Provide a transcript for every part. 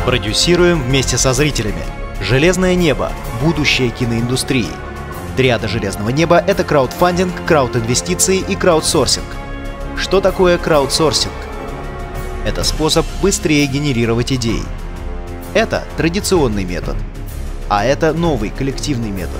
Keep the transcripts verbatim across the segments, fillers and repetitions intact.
Продюсируем вместе со зрителями. «Железное небо. Будущее киноиндустрии». Триада «Железного неба» — это краудфандинг, краудинвестиции и краудсорсинг. Что такое краудсорсинг? Это способ быстрее генерировать идеи. Это традиционный метод, а это новый коллективный метод.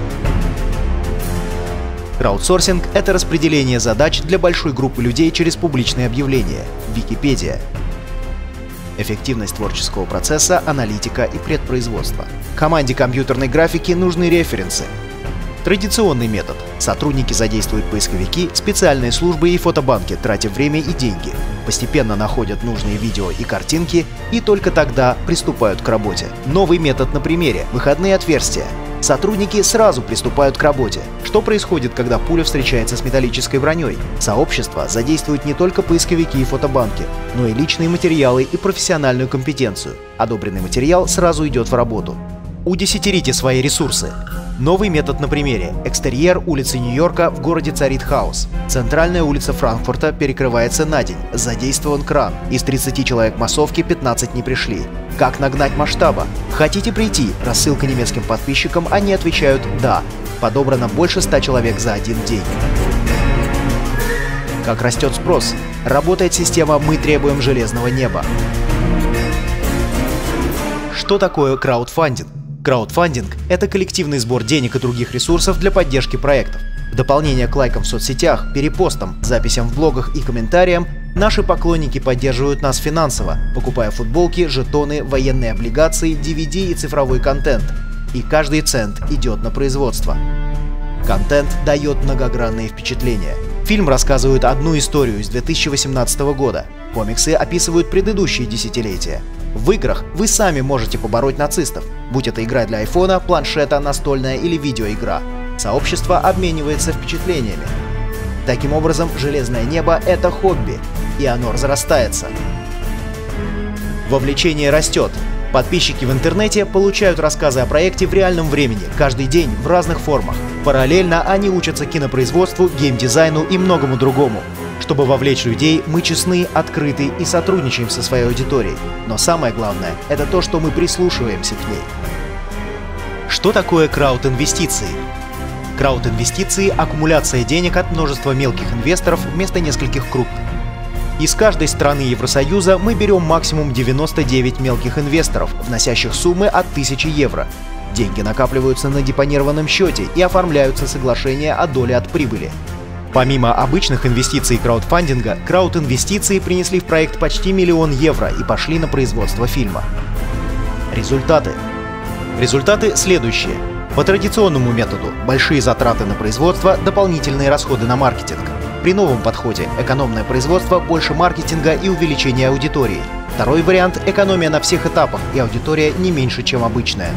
Краудсорсинг — это распределение задач для большой группы людей через публичные объявления. Википедия. Эффективность творческого процесса, аналитика и предпроизводство. Команде компьютерной графики нужны референсы. Традиционный метод. Сотрудники задействуют поисковики, специальные службы и фотобанки, тратя время и деньги. Постепенно находят нужные видео и картинки и только тогда приступают к работе. Новый метод на примере. Выходные отверстия. Сотрудники сразу приступают к работе. Что происходит, когда пуля встречается с металлической броней? Сообщество задействует не только поисковики и фотобанки, но и личные материалы и профессиональную компетенцию. Одобренный материал сразу идет в работу. Удесятерите свои ресурсы. Новый метод на примере. Экстерьер улицы Нью-Йорка, в городе царит хаос. Центральная улица Франкфурта перекрывается на день. Задействован кран. Из тридцати человек массовки пятнадцать не пришли. Как нагнать масштаба? Хотите прийти? Рассылка немецким подписчикам, они отвечают «да». Подобрано больше ста человек за один день. Как растет спрос? Работает система «Мы требуем железного неба». Что такое краудфандинг? Краудфандинг — это коллективный сбор денег и других ресурсов для поддержки проектов. В дополнение к лайкам в соцсетях, перепостам, записям в блогах и комментариям, наши поклонники поддерживают нас финансово, покупая футболки, жетоны, военные облигации, ди ви ди и цифровой контент. И каждый цент идет на производство. Контент дает многогранные впечатления. Фильм рассказывает одну историю из две тысячи восемнадцатого года. Комиксы описывают предыдущие десятилетия. В играх вы сами можете побороть нацистов, будь это игра для айфона, планшета, настольная или видеоигра. Сообщество обменивается впечатлениями. Таким образом, «Железное небо» — это хобби, и оно разрастается. Вовлечение растет. Подписчики в интернете получают рассказы о проекте в реальном времени, каждый день, в разных формах. Параллельно они учатся кинопроизводству, геймдизайну и многому другому. Чтобы вовлечь людей, мы честны, открыты и сотрудничаем со своей аудиторией. Но самое главное — это то, что мы прислушиваемся к ней. Что такое краудинвестиции? Краудинвестиции — аккумуляция денег от множества мелких инвесторов вместо нескольких крупных. Из каждой страны Евросоюза мы берем максимум девяносто девять мелких инвесторов, вносящих суммы от тысячи евро. Деньги накапливаются на депонированном счете и оформляются соглашения о доле от прибыли. Помимо обычных инвестиций и краудфандинга, краудинвестиции принесли в проект почти миллион евро и пошли на производство фильма. Результаты. Результаты следующие. По традиционному методу – большие затраты на производство, дополнительные расходы на маркетинг. При новом подходе – экономное производство, больше маркетинга и увеличение аудитории. Второй вариант – экономия на всех этапах, и аудитория не меньше, чем обычная.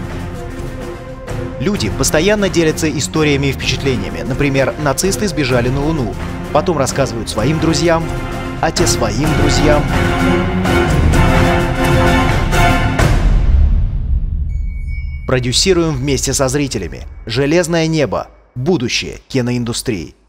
Люди постоянно делятся историями и впечатлениями. Например, нацисты сбежали на Луну. Потом рассказывают своим друзьям, а те своим друзьям. Продюсируем вместе со зрителями. «Железное небо. Будущее киноиндустрии».